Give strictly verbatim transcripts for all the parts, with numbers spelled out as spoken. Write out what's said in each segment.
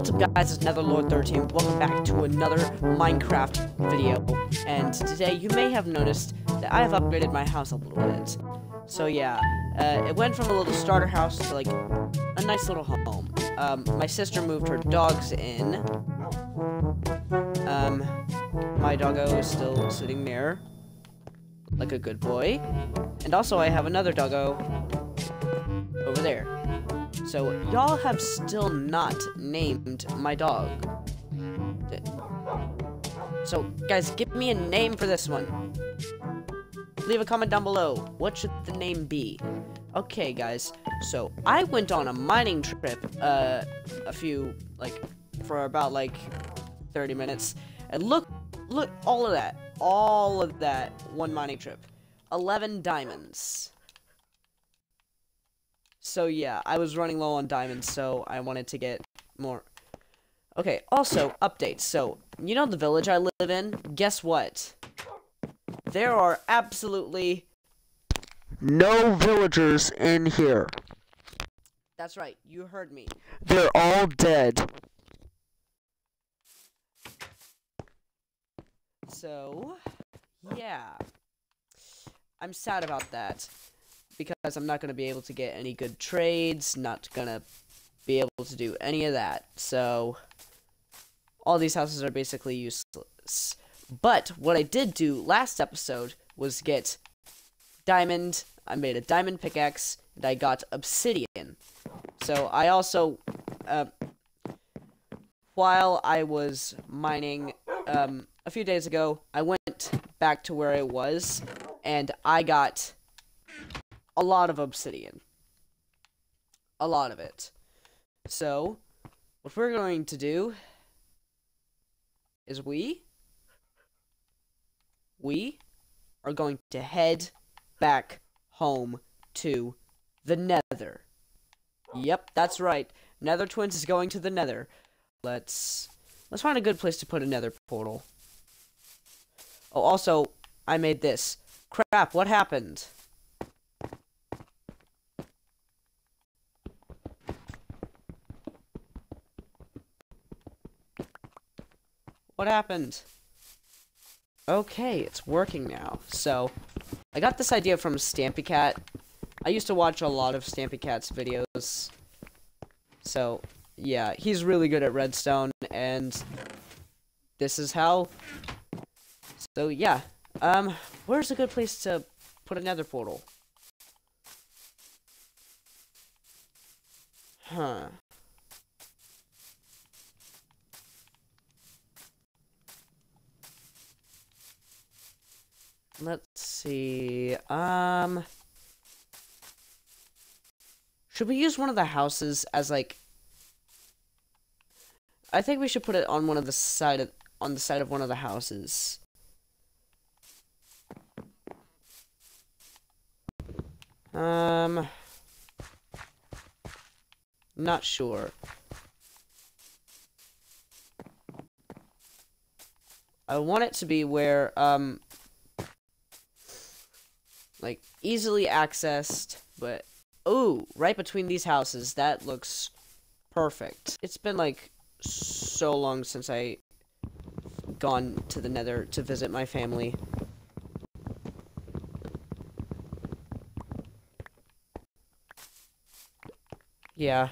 What's up guys, it's Netherlord thirteen. Welcome back to another Minecraft video. And today you may have noticed that I have upgraded my house a little bit. So yeah, uh, it went from a little starter house to like a nice little home. Um, my sister moved her dogs in. Um, my doggo is still sitting there, like a good boy. And also I have another doggo over there. So, y'all have still not named my dog. So, guys, give me a name for this one. Leave a comment down below. What should the name be? Okay, guys. So, I went on a mining trip, uh, a few, like, for about, like, thirty minutes. And look, look, all of that. All of that. One mining trip. eleven diamonds. So yeah, I was running low on diamonds, so I wanted to get more. Okay, also, updates. So, you know the village I live in? Guess what? There are absolutely no villagers in here. That's right, you heard me. They're all dead. So, yeah. I'm sad about that. Because I'm not going to be able to get any good trades, not going to be able to do any of that. So, all these houses are basically useless. But, what I did do last episode was get diamond, I made a diamond pickaxe, and I got obsidian. So, I also, uh, while I was mining um, a few days ago, I went back to where I was, and I got a lot of obsidian. A lot of it. So, what we're going to do is we, we are going to head back home to the Nether. Yep, that's right. Nether Twins is going to the Nether. Let's, let's find a good place to put a Nether portal. Oh, also, I made this. Crap, what happened? What happened? Okay, it's working now. So, I got this idea from Stampy Cat. I used to watch a lot of Stampy Cat's videos. So, yeah, he's really good at redstone, and this is how. So, yeah. Um, where's a good place to put a nether portal? Huh. Let's see, um, should we use one of the houses as, like, I think we should put it on one of the side of, on the side of one of the houses. Um, not sure. I want it to be where, um, like, easily accessed, but, ooh, right between these houses, that looks perfect. It's been, like, so long since I gone to the Nether to visit my family. Yeah.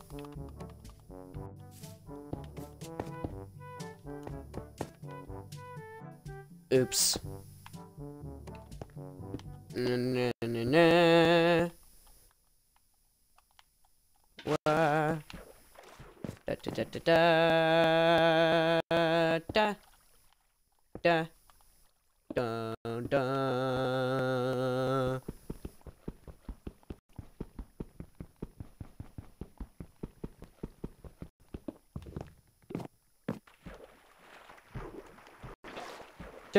Oops. Na, na, na, na. Wah. Da da da da da da da da da. Da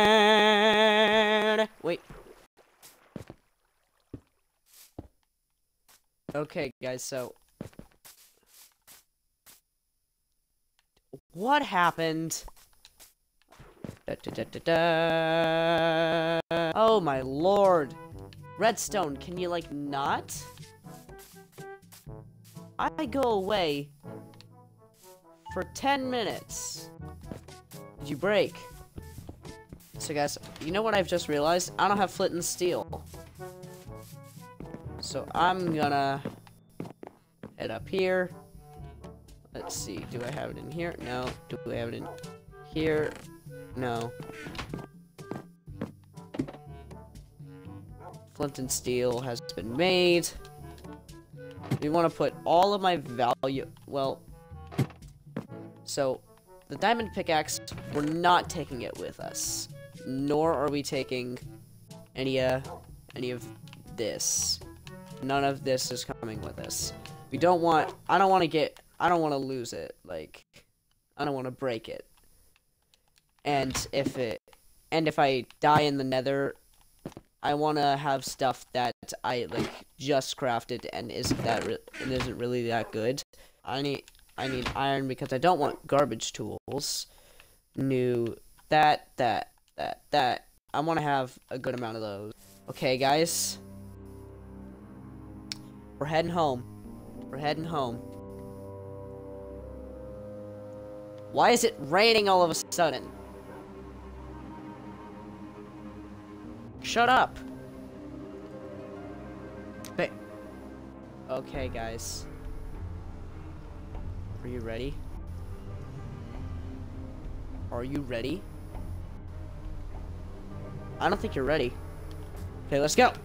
da. Wait. Okay, guys, so what happened? Da, da, da, da, da. Oh my lord. Redstone, can you, like, not? I go away for ten minutes. Did you break? So guys, you know what I've just realized? I don't have flint and steel. So I'm gonna head up here. Let's see, do I have it in here? No. Do I have it in here? No. Flint and steel has been made. We want to put all of my value, well, so the diamond pickaxe, we're not taking it with us, nor are we taking any, uh, any of this. None of this is coming with us. We don't want, I don't want to get, I don't want to lose it, like, I don't want to break it. And if it, and if I die in the nether, I want to have stuff that I, like, just crafted and isn't that, re and isn't really that good. I need, I need iron because I don't want garbage tools. New, that, that, that, that. I want to have a good amount of those. Okay, guys. We're heading home. We're heading home. Why is it raining all of a sudden? Shut up. Ba- okay, guys. Are you ready? Are you ready? I don't think you're ready. Okay, let's go.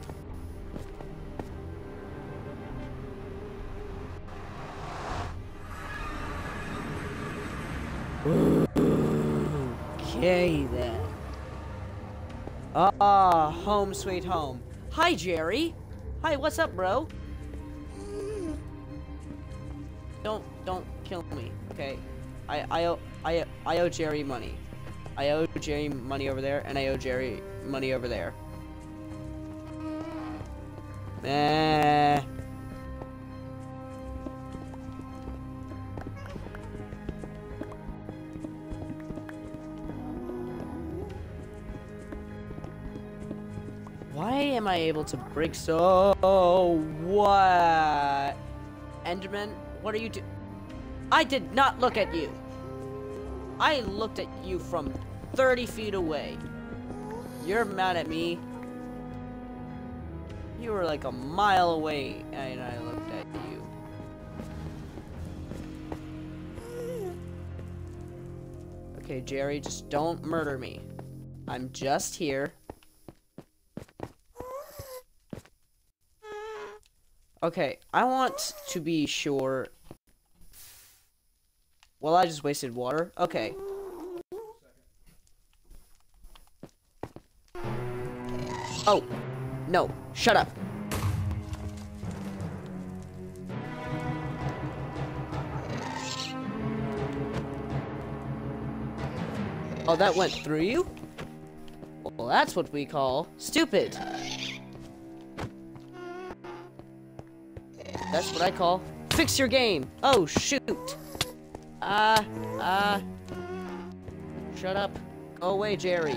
Okay, then. Ah, home sweet home. Hi, Jerry. Hi, what's up, bro? Don't, don't kill me, okay? I, I owe, I, I owe Jerry money. I owe Jerry money over there, and I owe Jerry money over there. Eh. Why am I able to break so... What? Enderman, what are you do- I did not look at you! I looked at you from thirty feet away. You're mad at me. You were like a mile away, and I looked at you. Okay, Jerry, just don't murder me. I'm just here. Okay, I want to be sure. Well, I just wasted water. Okay. Oh, no, shut up. Oh, that went through you? Well, that's what we call stupid. That's what I call fix your game. Oh, shoot. Ah, uh, ah. Uh, shut up. Go away, Jerry.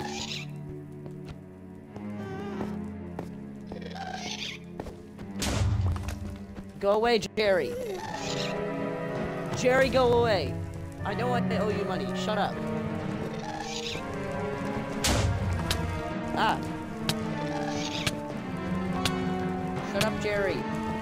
Go away, Jerry. Jerry, go away. I know I owe you money. Shut up. Ah. Shut up, Jerry.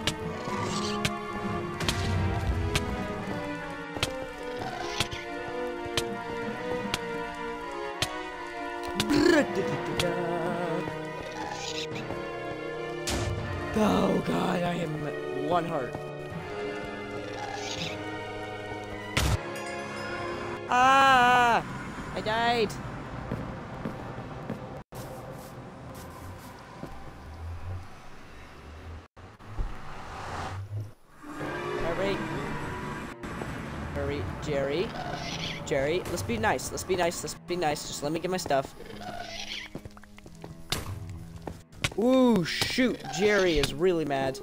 Oh god, I am one heart. Ah! I died. Hurry. Hurry, Jerry. Jerry, let's be nice. Let's be nice. Let's be nice. Just let me get my stuff. Ooh, shoot. Jerry is really mad.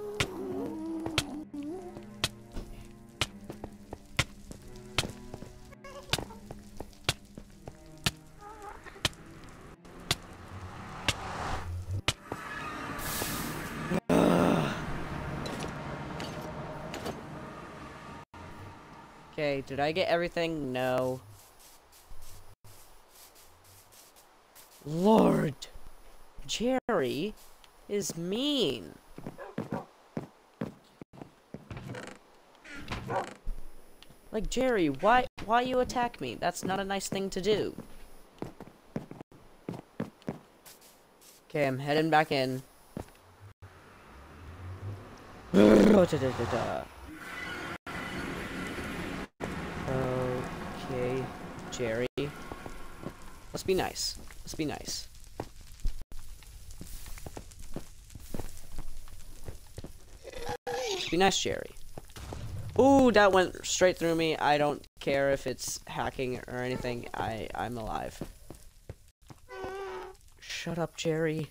Okay, did I get everything? No. Lord, Jerry is mean. Like, Jerry, why why you attack me? That's not a nice thing to do. Okay, I'm heading back in. Okay, Jerry. Let's be nice. Let's be nice. Let's be nice, Jerry. Ooh, that went straight through me. I don't care if it's hacking or anything. I, I'm alive. Shut up, Jerry.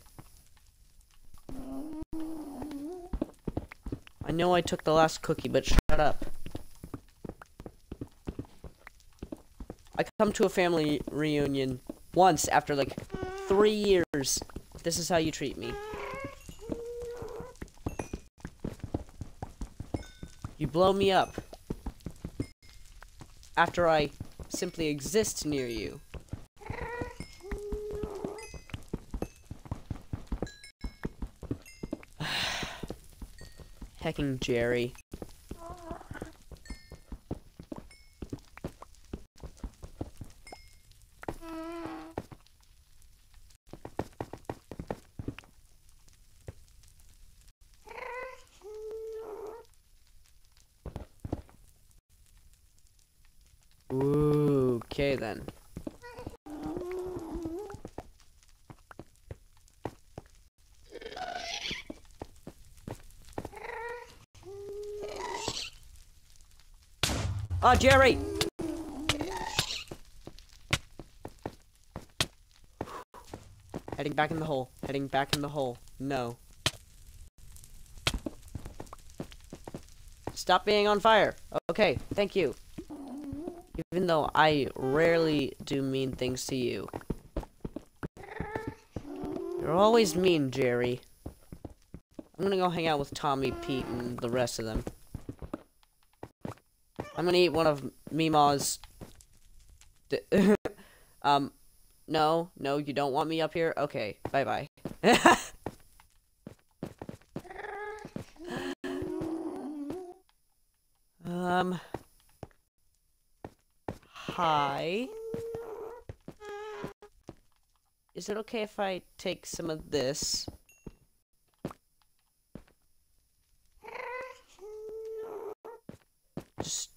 I know I took the last cookie, but shut up. I come to a family reunion once after like three years. This is how you treat me. You blow me up after I simply exist near you. Hecking Jerry. Ooh, okay then. Oh, Jerry! Heading back in the hole. Heading back in the hole. No. Stop being on fire. Okay, thank you. Even though I rarely do mean things to you. You're always mean, Jerry. I'm gonna go hang out with Tommy, Pete, and the rest of them. I'm gonna eat one of Meemaw's... um, no, no, you don't want me up here? Okay, bye-bye. um... Hi. Is it okay if I take some of this? Just...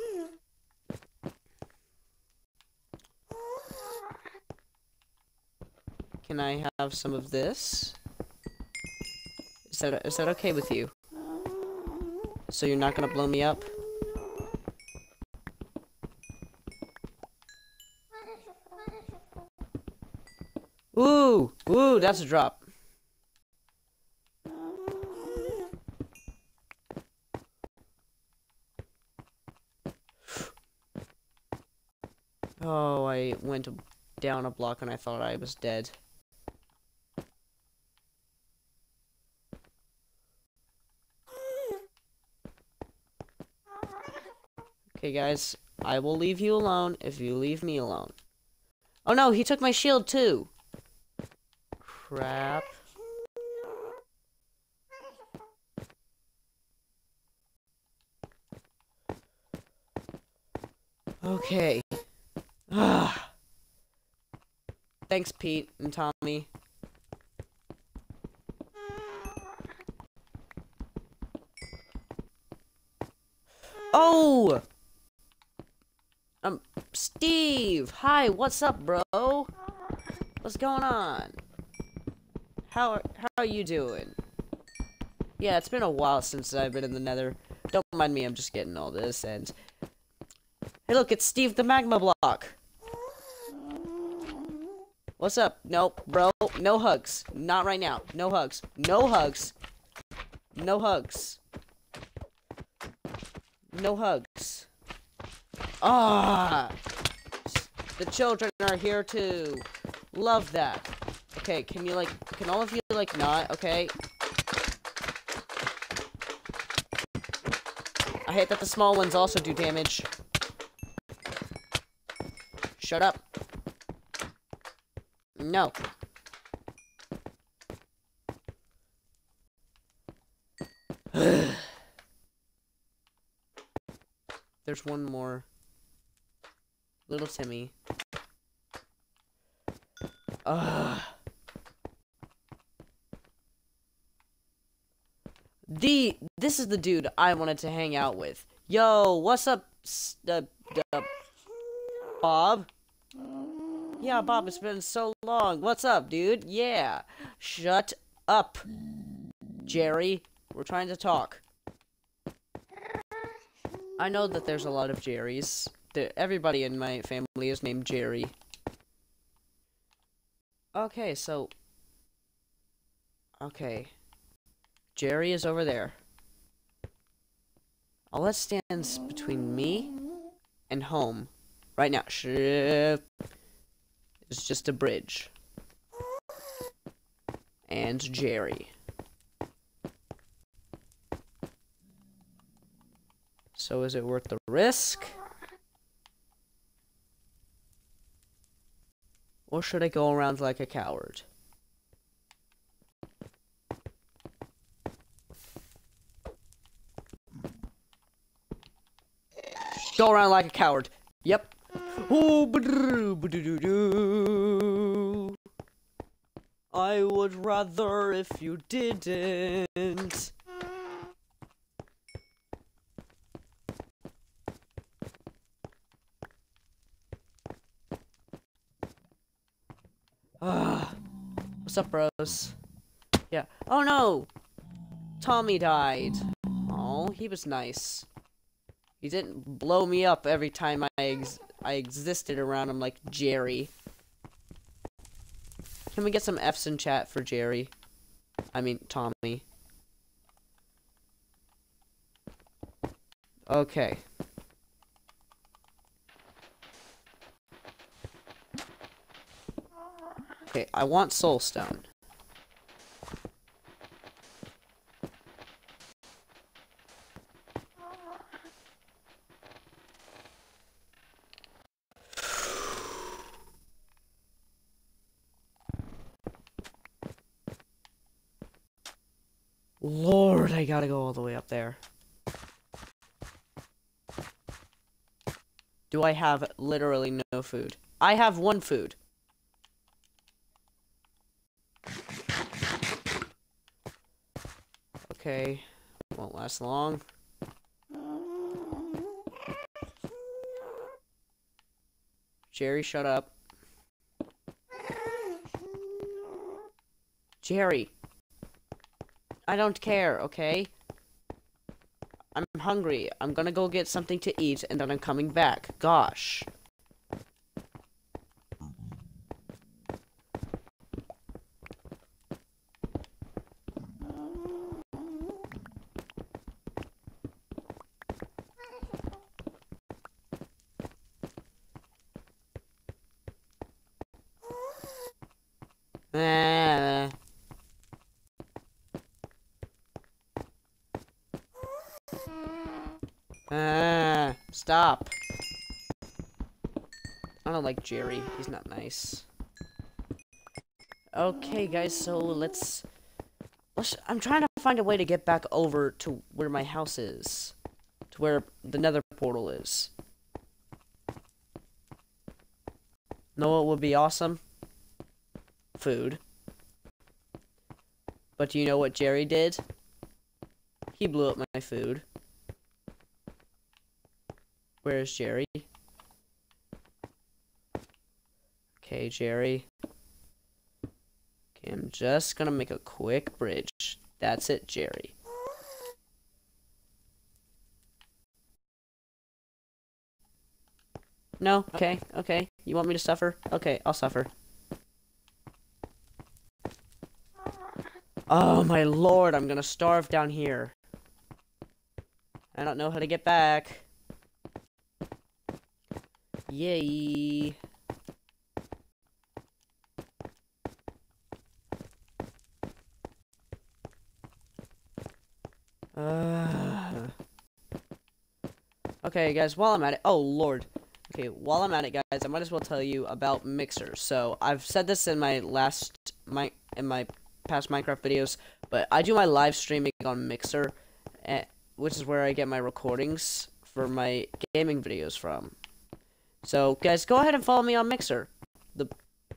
Can I have some of this? Is that, is that okay with you? So you're not gonna blow me up? Ooh! Ooh, that's a drop. Oh, I went down a block and I thought I was dead. Okay, guys, I will leave you alone if you leave me alone. Oh no, he took my shield too! Crap. Okay. Ah. Thanks, Pete and Tommy. Oh! Um, Steve! Hi, what's up, bro? What's going on? How are, how are you doing? Yeah, it's been a while since I've been in the nether. Don't mind me, I'm just getting all this, and... Hey, look, it's Steve the Magma Block! What's up? Nope, bro. No hugs. Not right now. No hugs. No hugs. No hugs. No hugs. Ah! The children are here too. Love that. Okay, can you like, can all of you like not, okay? I hate that the small ones also do damage. Shut up. No. There's one more. Little Timmy. Ugh. The this is the dude I wanted to hang out with. Yo, what's up, uh, uh, Bob? Yeah, Bob, it's been so long. What's up, dude? Yeah. Shut up, Jerry. We're trying to talk. I know that there's a lot of Jerrys. There, everybody in my family is named Jerry. Okay, so... Okay. Jerry is over there. All that stands between me and home right now is just a bridge. And Jerry. So is it worth the risk? Or should I go around like a coward? Go around like a coward. Yep. Oh, I would rather if you didn't. Ah, what's up, bros? Yeah. Oh no! Tommy died. Oh, he was nice. He didn't blow me up every time I ex I existed around him like Jerry. Can we get some F's in chat for Jerry? I mean, Tommy. Okay. Okay, I want Soulstone. Lord, I gotta go all the way up there. Do I have literally no food? I have one food. Okay, won't last long. Jerry, shut up. Jerry. I don't care, okay? I'm hungry. I'm gonna go get something to eat, and then I'm coming back. Gosh. Ah. Ah, stop. I don't like Jerry. He's not nice. Okay, guys, so let's... let's... I'm trying to find a way to get back over to where my house is. To where the nether portal is. Know what would be awesome? Food. But do you know what Jerry did? He blew up my food. Where's Jerry? Okay, Jerry. Okay, I'm just gonna make a quick bridge. That's it, Jerry. No? Okay, okay. You want me to suffer? Okay, I'll suffer. Oh my lord, I'm gonna starve down here. I don't know how to get back. Yay. Uh. Okay, guys, while I'm at it... Oh, Lord. Okay, while I'm at it, guys, I might as well tell you about Mixer. So I've said this in my last my in my past Minecraft videos, but I do my live streaming on Mixer, uh, which is where I get my recordings for my gaming videos from. So guys, go ahead and follow me on Mixer. The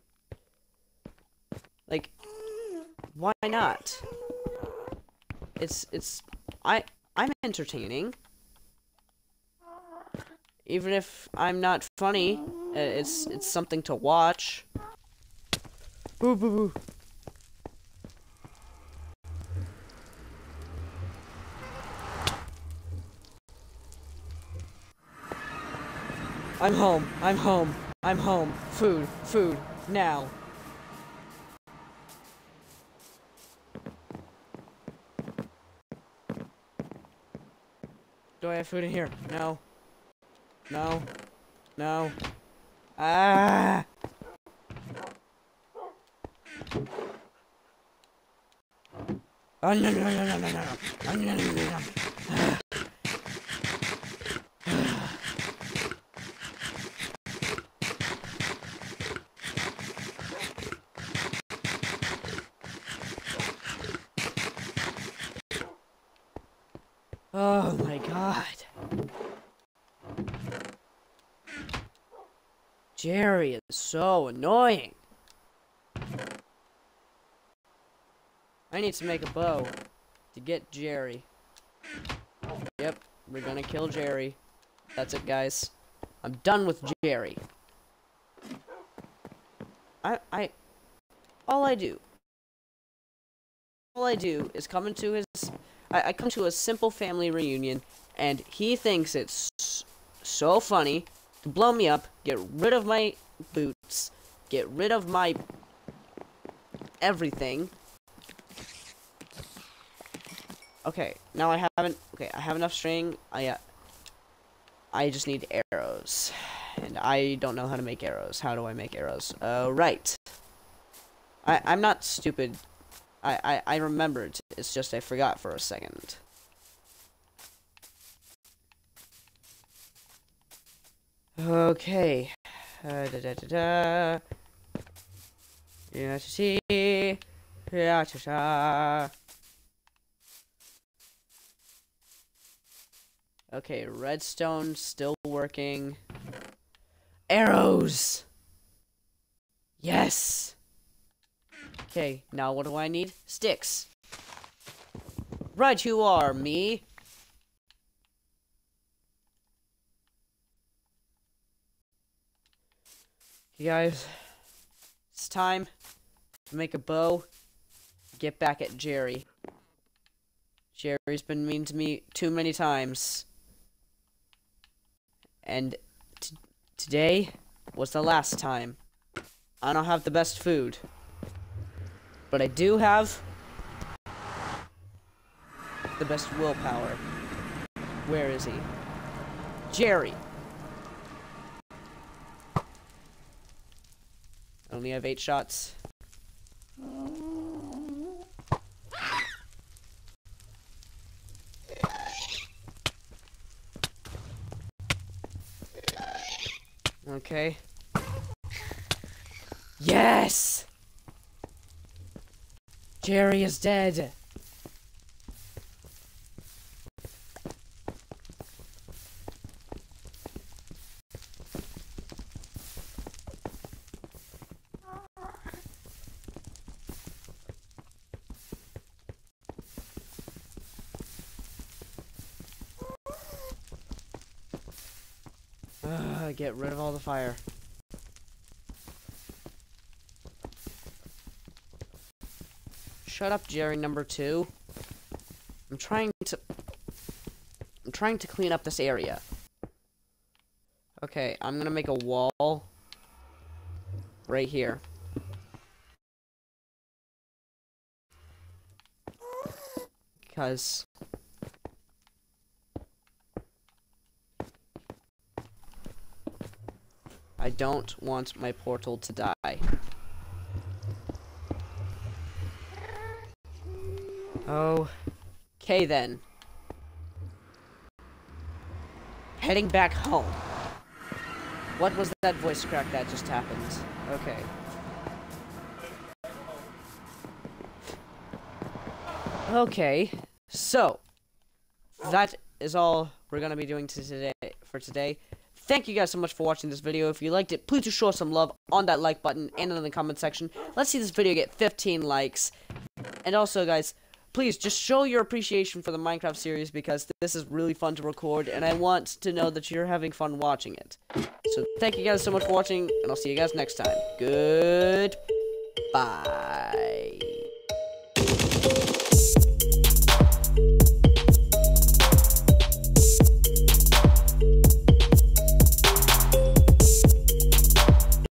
like, why not? It's it's I I'm entertaining. Even if I'm not funny, it's it's something to watch. Boo boo boo. I'm home. I'm home. I'm home. Food. Food. Now. Do I have food in here? No. No. No. Ah! Oh, no, no, no, no, no, no. Oh, no, no, no, no. Ah. Oh my god. Jerry is so annoying. I need to make a bow to get Jerry. Yep, we're gonna kill Jerry. That's it, guys. I'm done with Jerry. I, I, all I do, all I do is come into his, I, I come to a simple family reunion, and he thinks it's so funny to blow me up, get rid of my boots, get rid of my everything. Okay, now I haven't, okay, I have enough string. I, uh, I just need arrows. And I don't know how to make arrows. How do I make arrows? Uh, right. I, I'm not stupid. I, I, I remembered. It's just I forgot for a second. Okay. Uh, da da da da. Yeah, see. Yeah, cha cha. Okay, redstone still working. Arrows! Yes! Okay, now what do I need? Sticks. Right you are, me. You guys, it's time to make a bow. Get back at Jerry. Jerry's been mean to me too many times. And t today was the last time. I don't have the best food. But I do have the best willpower. Where is he? Jerry! I only have eight shots. Okay. Yes! Jerry is dead. Uh, get rid of all the fire. Shut up, Jerry number two. I'm trying to... I'm trying to clean up this area. Okay, I'm gonna make a wall right here. Because... I don't want my portal to die. Okay then. Heading back home. What was that voice crack that just happened? Okay. Okay, so that is all we're gonna be doing to today for today. Thank you guys so much for watching this video. If you liked it, please do show us some love on that like button and in the comment section. Let's see this video get fifteen likes. And also, guys, please just show your appreciation for the Minecraft series because this is really fun to record, and I want to know that you're having fun watching it. So thank you guys so much for watching, and I'll see you guys next time. Goodbye.